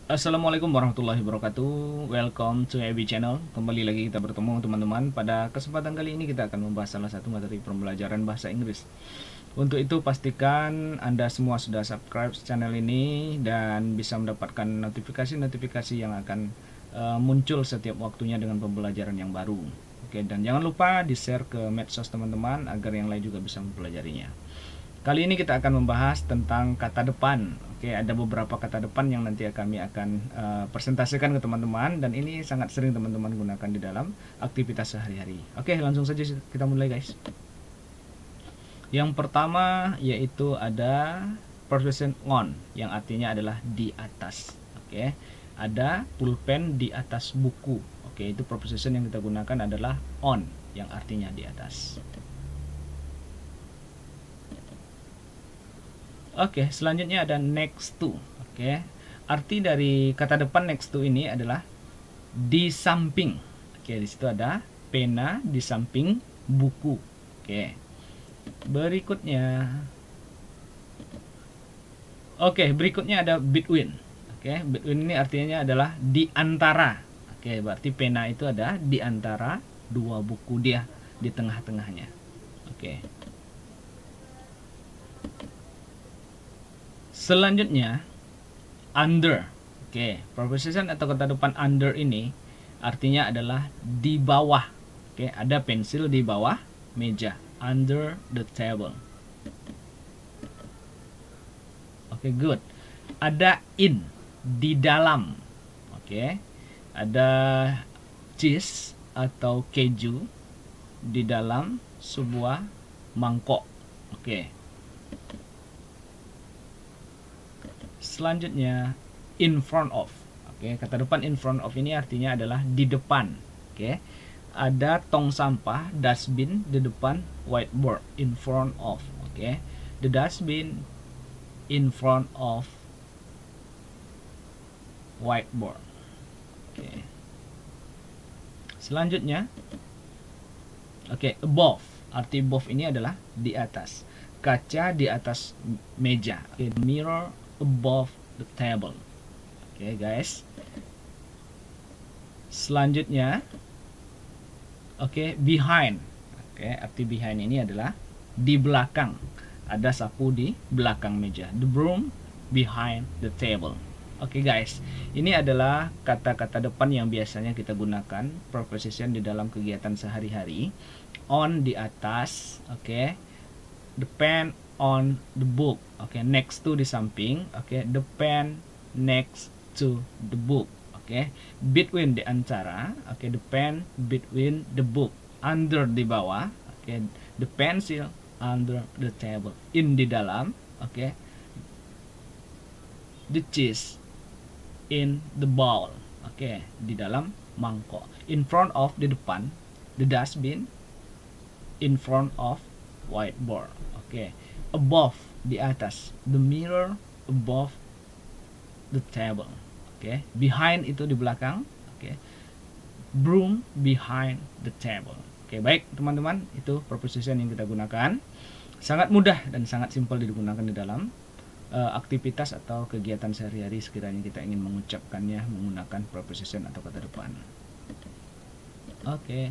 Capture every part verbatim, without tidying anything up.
Assalamualaikum warahmatullahi wabarakatuh. Welcome to A B Channel. Kembali lagi kita bertemu teman-teman. Pada kesempatan kali ini kita akan membahas salah satu materi pembelajaran bahasa Inggris. Untuk itu pastikan Anda semua sudah subscribe channel ini dan bisa mendapatkan notifikasi-notifikasi yang akan uh, muncul setiap waktunya dengan pembelajaran yang baru. Oke, dan jangan lupa di-share ke medsos teman-teman agar yang lain juga bisa mempelajarinya. Kali ini kita akan membahas tentang kata depan. Oke, ada beberapa kata depan yang nanti kami akan uh, presentasikan ke teman-teman, dan ini sangat sering teman-teman gunakan di dalam aktivitas sehari-hari. Oke, langsung saja kita mulai, guys. Yang pertama yaitu ada preposition on, yang artinya adalah di atas. Oke, ada pulpen di atas buku. Oke, itu preposition yang kita gunakan adalah on, yang artinya di atas. Oke, selanjutnya ada next to. Oke, arti dari kata depan next to ini adalah di samping. Oke, di situ ada pena di samping buku. Oke, berikutnya. Oke, berikutnya ada between. Oke, between ini artinya adalah di antara. Oke, berarti pena itu ada di antara dua buku, dia di tengah-tengahnya. Oke. Selanjutnya under. Oke, preposition atau kata depan under ini artinya adalah di bawah. Oke, ada pensil di bawah meja, under the table. Oke, good. Ada in, di dalam. Oke, ada cheese atau keju di dalam sebuah mangkok. Oke. Selanjutnya in front of. Oke, kata depan in front of ini artinya adalah di depan. Oke, ada tong sampah, dustbin di depan whiteboard, in front of. Oke, the dustbin in front of whiteboard. Oke, selanjutnya oke, above. Arti above ini adalah di atas, kaca di atas meja. Oke, mirror above the table. Oke, okay, guys. Selanjutnya oke, okay, behind. Oke, okay, arti behind ini adalah di belakang. Ada sapu di belakang meja. The broom behind the table. Oke, okay, guys. Ini adalah kata-kata depan yang biasanya kita gunakan preposition di dalam kegiatan sehari-hari. On di atas, oke. Okay. Depend on the book. Oke, okay, next to di samping. Oke, okay, the pen next to the book. Oke, okay. Between di antara. Oke, okay, the pen between the book. Under di bawah. Oke, okay. The pencil under the table. In di dalam. Oke, okay. The cheese in the bowl. Oke, okay. Di dalam mangkok. In front of di depan. The dustbin in front of whiteboard. Oke, okay. Above di atas, the mirror above the table. Oke, okay. Behind itu di belakang. Oke, okay. Broom behind the table. Oke, okay, baik teman-teman, itu preposition yang kita gunakan. Sangat mudah dan sangat simpel digunakan di dalam uh, aktivitas atau kegiatan sehari-hari sekiranya kita ingin mengucapkannya menggunakan preposition atau kata depan. Oke. Okay.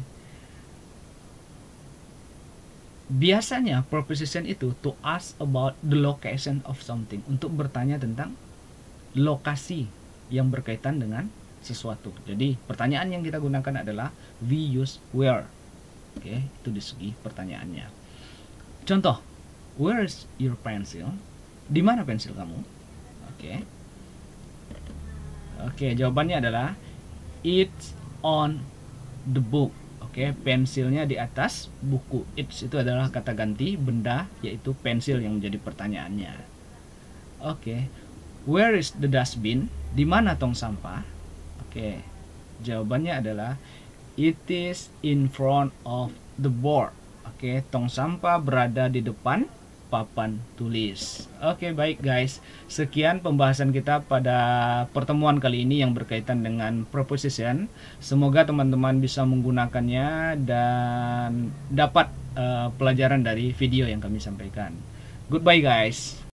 Biasanya preposition itu to ask about the location of something, untuk bertanya tentang lokasi yang berkaitan dengan sesuatu. Jadi pertanyaan yang kita gunakan adalah we use where. Oke, okay, itu di segi pertanyaannya. Contoh, where is your pencil? Di mana pensil kamu? Oke. Okay. Oke, okay, jawabannya adalah it's on the book. Oke, okay, pensilnya di atas buku. It's itu adalah kata ganti benda, yaitu pensil yang menjadi pertanyaannya. Oke, okay. Where is the dustbin? Di mana tong sampah? Oke, okay. Jawabannya adalah it is in front of the board. Oke, okay. Tong sampah berada di depan papan tulis. Oke, okay, baik guys. Sekian pembahasan kita pada pertemuan kali ini yang berkaitan dengan preposition. Semoga teman-teman bisa menggunakannya dan dapat uh, pelajaran dari video yang kami sampaikan. Goodbye guys.